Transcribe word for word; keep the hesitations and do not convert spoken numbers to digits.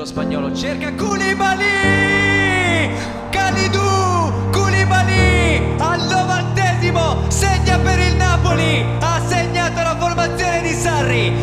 lo spagnolo, cerca Koulibaly, Kalidou Koulibaly al novantesimo segna per il Napoli, ha segnato la formazione di Sarri.